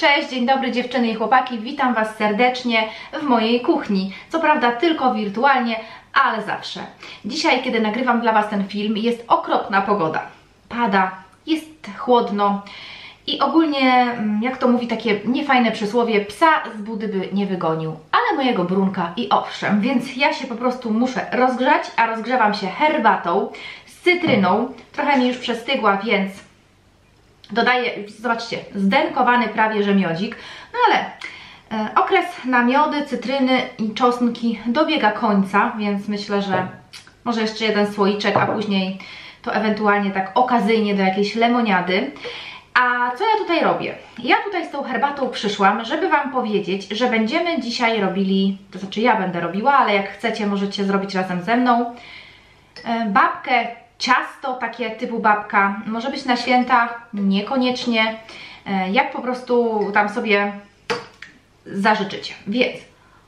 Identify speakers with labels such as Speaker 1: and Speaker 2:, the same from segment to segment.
Speaker 1: Cześć, dzień dobry dziewczyny i chłopaki, witam Was serdecznie w mojej kuchni. Co prawda tylko wirtualnie, ale zawsze. Dzisiaj, kiedy nagrywam dla Was ten film, jest okropna pogoda. Pada, jest chłodno i ogólnie, jak to mówi takie niefajne przysłowie, psa z budy by nie wygonił, ale mojego brunka i owszem, więc ja się po prostu muszę rozgrzać, a rozgrzewam się herbatą z cytryną. Trochę mi już przestygła, więc dodaję, zobaczcie, zdenkowany prawie że miodzik, no ale okres na miody, cytryny i czosnki dobiega końca, więc myślę, że może jeszcze jeden słoiczek, a później to ewentualnie tak okazyjnie do jakiejś lemoniady. A co ja tutaj robię? Ja tutaj z tą herbatą przyszłam, żeby Wam powiedzieć, że będziemy dzisiaj robili, to znaczy ja będę robiła, ale jak chcecie możecie zrobić razem ze mną, babkę, ciasto takie typu babka, może być na święta, niekoniecznie, jak po prostu tam sobie zażyczycie, więc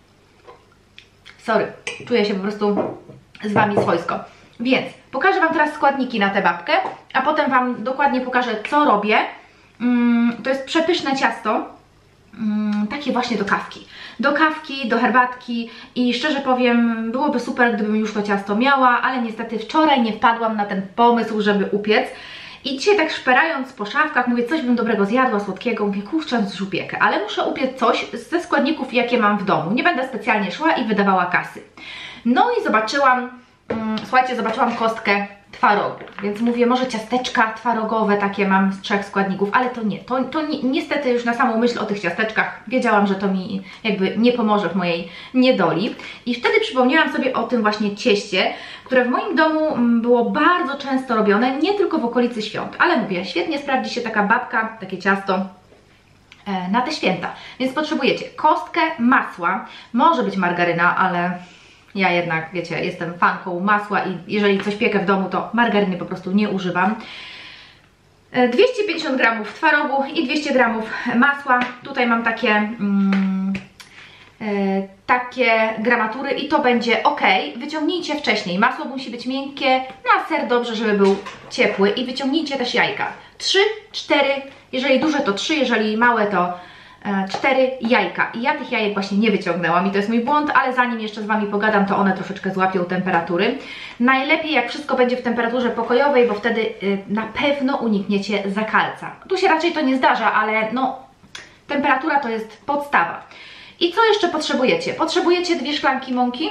Speaker 1: sorry, czuję się po prostu z Wami swojsko, więc pokażę Wam teraz składniki na tę babkę, a potem Wam dokładnie pokażę, co robię. To jest przepyszne ciasto, takie właśnie do kawki, do herbatki i szczerze powiem, byłoby super, gdybym już to ciasto miała, ale niestety wczoraj nie wpadłam na ten pomysł, żeby upiec. I dzisiaj tak szperając po szafkach, mówię, coś bym dobrego zjadła, słodkiego, mówię, kurczę, coś upiekę, ale muszę upiec coś ze składników, jakie mam w domu. Nie będę specjalnie szła i wydawała kasy. No i zobaczyłam, słuchajcie, zobaczyłam kostkę twarogu, więc mówię, może ciasteczka twarogowe takie mam z 3 składników, ale to nie, niestety już na samą myśl o tych ciasteczkach wiedziałam, że to mi jakby nie pomoże w mojej niedoli i wtedy przypomniałam sobie o tym właśnie cieście, które w moim domu było bardzo często robione, nie tylko w okolicy świąt, ale mówię, świetnie sprawdzi się taka babka, takie ciasto na te święta, więc potrzebujecie kostkę masła, może być margaryna, ale ja jednak, wiecie, jestem fanką masła i jeżeli coś piekę w domu, to margaryny po prostu nie używam. 250 g twarogu i 200 g masła. Tutaj mam takie gramatury i to będzie ok. Wyciągnijcie wcześniej. Masło musi być miękkie, no a ser dobrze, żeby był ciepły i wyciągnijcie też jajka. 3, 4, jeżeli duże to 3, jeżeli małe to 4 jajka. I ja tych jajek właśnie nie wyciągnęłam i to jest mój błąd, ale zanim jeszcze z Wami pogadam, to one troszeczkę złapią temperatury. Najlepiej jak wszystko będzie w temperaturze pokojowej, bo wtedy na pewno unikniecie zakalca. Tu się raczej to nie zdarza, ale no temperatura to jest podstawa. I co jeszcze potrzebujecie? Potrzebujecie 2 szklanki mąki,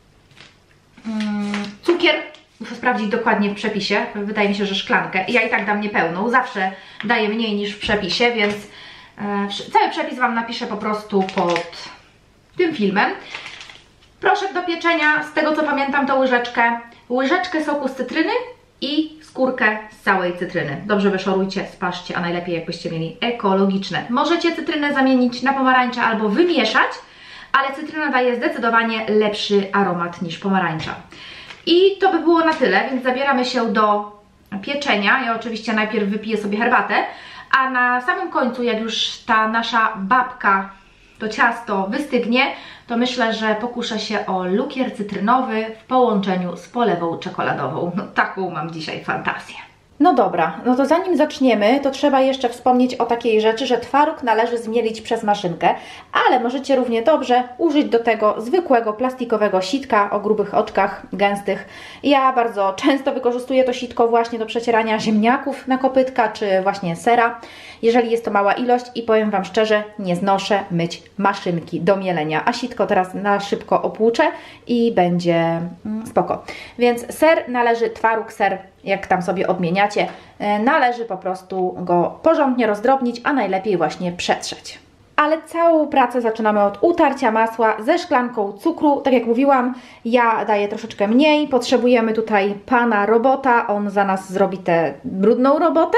Speaker 1: cukier, muszę sprawdzić dokładnie w przepisie, wydaje mi się, że szklankę. Ja i tak dam niepełną, zawsze daję mniej niż w przepisie, więc cały przepis Wam napiszę po prostu pod tym filmem. Proszek do pieczenia, z tego co pamiętam to łyżeczkę soku z cytryny i skórkę z całej cytryny. Dobrze wyszorujcie, sparzcie, a najlepiej jakbyście mieli ekologiczne. Możecie cytrynę zamienić na pomarańcza albo wymieszać, ale cytryna daje zdecydowanie lepszy aromat niż pomarańcza. I to by było na tyle, więc zabieramy się do pieczenia. Ja oczywiście najpierw wypiję sobie herbatę, a na samym końcu, jak już ta nasza babka, to ciasto wystygnie, to myślę, że pokuszę się o lukier cytrynowy w połączeniu z polewą czekoladową. No taką mam dzisiaj fantazję. No dobra, no to zanim zaczniemy, to trzeba jeszcze wspomnieć o takiej rzeczy, że twaróg należy zmielić przez maszynkę, ale możecie równie dobrze użyć do tego zwykłego plastikowego sitka o grubych oczkach, gęstych. Ja bardzo często wykorzystuję to sitko właśnie do przecierania ziemniaków na kopytka, czy właśnie sera, jeżeli jest to mała ilość i powiem Wam szczerze, nie znoszę myć maszynki do mielenia, a sitko teraz na szybko opłuczę i będzie spoko. Więc ser należy, twaróg, ser, jak tam sobie odmieniacie, należy po prostu go porządnie rozdrobnić, a najlepiej właśnie przetrzeć. Ale całą pracę zaczynamy od utarcia masła ze szklanką cukru. Tak jak mówiłam, ja daję troszeczkę mniej. Potrzebujemy tutaj pana robota, on za nas zrobi tę brudną robotę.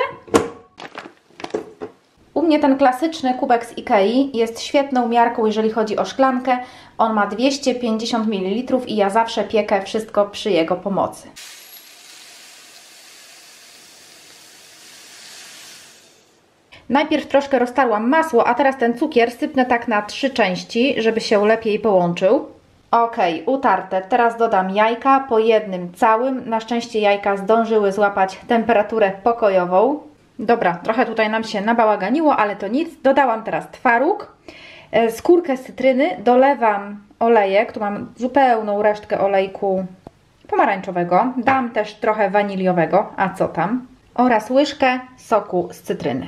Speaker 1: U mnie ten klasyczny kubek z Ikei jest świetną miarką, jeżeli chodzi o szklankę. On ma 250 ml i ja zawsze piekę wszystko przy jego pomocy. Najpierw troszkę roztarłam masło, a teraz ten cukier sypnę tak na 3 części, żeby się lepiej połączył. Ok, utarte. Teraz dodam jajka po jednym całym. Na szczęście jajka zdążyły złapać temperaturę pokojową. Dobra, trochę tutaj nam się nabałaganiło, ale to nic. Dodałam teraz twaróg, skórkę z cytryny, dolewam olejek, tu mam zupełną resztkę olejku pomarańczowego, dam też trochę waniliowego, a co tam, oraz łyżkę soku z cytryny.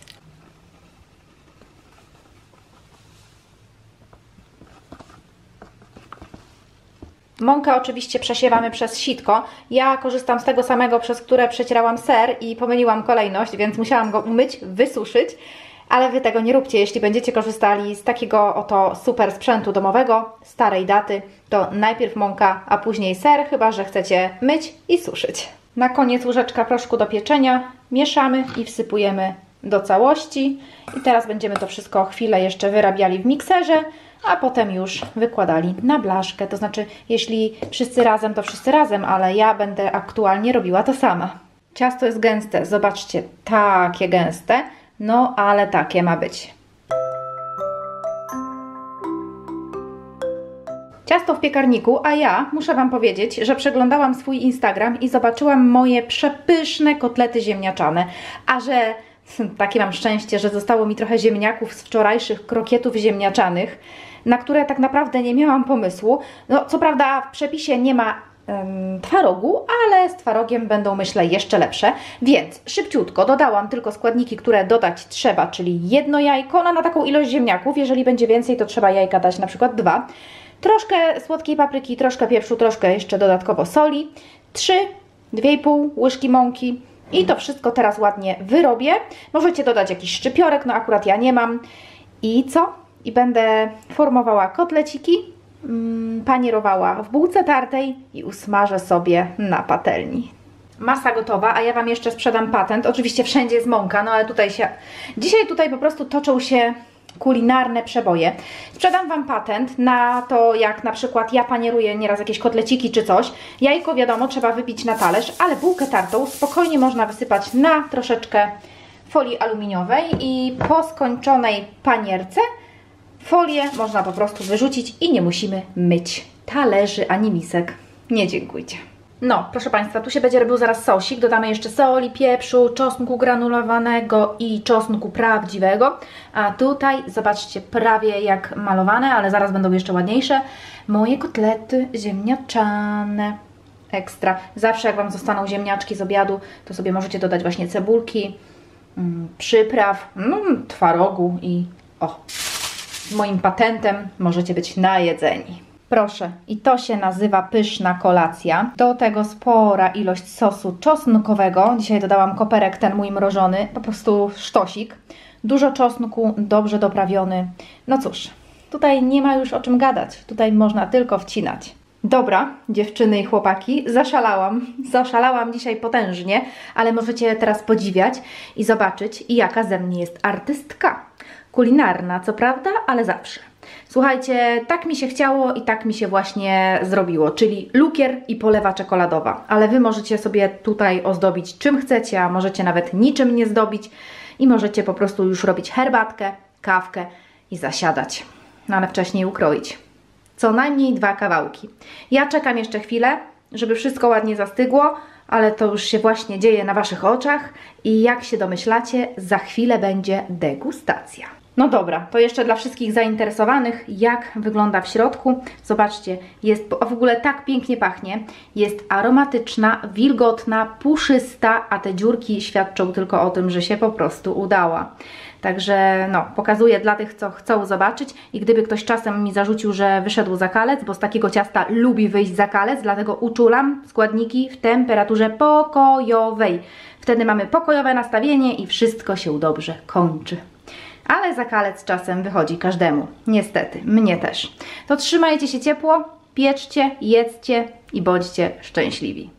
Speaker 1: Mąkę oczywiście przesiewamy przez sitko. Ja korzystam z tego samego, przez które przecierałam ser i pomyliłam kolejność, więc musiałam go umyć, wysuszyć. Ale Wy tego nie róbcie. Jeśli będziecie korzystali z takiego oto super sprzętu domowego, starej daty, to najpierw mąka, a później ser, chyba że chcecie myć i suszyć. Na koniec łyżeczka proszku do pieczenia. Mieszamy i wsypujemy do całości. I teraz będziemy to wszystko chwilę jeszcze wyrabiali w mikserze, a potem już wykładali na blaszkę. To znaczy, jeśli wszyscy razem, to wszyscy razem, ale ja będę aktualnie robiła to sama. Ciasto jest gęste, zobaczcie, takie gęste, no ale takie ma być. Ciasto w piekarniku, a ja muszę Wam powiedzieć, że przeglądałam swój Instagram i zobaczyłam moje przepyszne kotlety ziemniaczane, a że takie mam szczęście, że zostało mi trochę ziemniaków z wczorajszych krokietów ziemniaczanych, na które tak naprawdę nie miałam pomysłu. No, co prawda w przepisie nie ma twarogu, ale z twarogiem będą, myślę, jeszcze lepsze. Więc szybciutko dodałam tylko składniki, które dodać trzeba, czyli jedno jajko, no na taką ilość ziemniaków. Jeżeli będzie więcej, to trzeba jajka dać na przykład 2. Troszkę słodkiej papryki, troszkę pieprzu, troszkę jeszcze dodatkowo soli. 2,5 łyżki mąki. I to wszystko teraz ładnie wyrobię. Możecie dodać jakiś szczypiorek, no akurat ja nie mam. I co? I będę formowała kotleciki, panierowała w bułce tartej i usmażę sobie na patelni. Masa gotowa, a ja Wam jeszcze sprzedam patent. Oczywiście wszędzie jest mąka, no ale dzisiaj tutaj po prostu toczą się kulinarne przeboje. Sprzedam Wam patent na to, jak na przykład ja panieruję nieraz jakieś kotleciki czy coś. Jajko, wiadomo, trzeba wypić na talerz, ale bułkę tartą spokojnie można wysypać na troszeczkę folii aluminiowej i po skończonej panierce folię można po prostu wyrzucić i nie musimy myć talerzy ani misek. Nie dziękujcie. No, proszę Państwa, tu się będzie robił zaraz sosik. Dodamy jeszcze soli, pieprzu, czosnku granulowanego i czosnku prawdziwego. A tutaj, zobaczcie, prawie jak malowane, ale zaraz będą jeszcze ładniejsze. Moje kotlety ziemniaczane. Ekstra. Zawsze jak Wam zostaną ziemniaczki z obiadu, to sobie możecie dodać właśnie cebulki, przypraw, twarogu i moim patentem możecie być najedzeni. Proszę, i to się nazywa pyszna kolacja. Do tego spora ilość sosu czosnkowego. Dzisiaj dodałam koperek, ten mój mrożony, po prostu sztosik. Dużo czosnku, dobrze doprawiony. No cóż, tutaj nie ma już o czym gadać. Tutaj można tylko wcinać. Dobra, dziewczyny i chłopaki, zaszalałam dzisiaj potężnie, ale możecie teraz podziwiać i zobaczyć, jaka ze mnie jest artystka. Kulinarna, co prawda, ale zawsze. Słuchajcie, tak mi się chciało i tak mi się właśnie zrobiło, czyli lukier i polewa czekoladowa. Ale Wy możecie sobie tutaj ozdobić czym chcecie, a możecie nawet niczym nie zdobić i możecie po prostu już robić herbatkę, kawkę i zasiadać. No ale wcześniej ukroić. Co najmniej 2 kawałki. Ja czekam jeszcze chwilę, żeby wszystko ładnie zastygło, ale to już się właśnie dzieje na Waszych oczach i jak się domyślacie, za chwilę będzie degustacja. No dobra, to jeszcze dla wszystkich zainteresowanych, jak wygląda w środku. Zobaczcie, w ogóle tak pięknie pachnie. Jest aromatyczna, wilgotna, puszysta, a te dziurki świadczą tylko o tym, że się po prostu udała. Także no, pokazuję dla tych, co chcą zobaczyć i gdyby ktoś czasem mi zarzucił, że wyszedł zakalec, bo z takiego ciasta lubi wyjść zakalec, dlatego uczulam składniki w temperaturze pokojowej. Wtedy mamy pokojowe nastawienie i wszystko się dobrze kończy. Ale zakalec czasem wychodzi każdemu. Niestety, mnie też. To trzymajcie się ciepło, pieczcie, jedzcie i bądźcie szczęśliwi.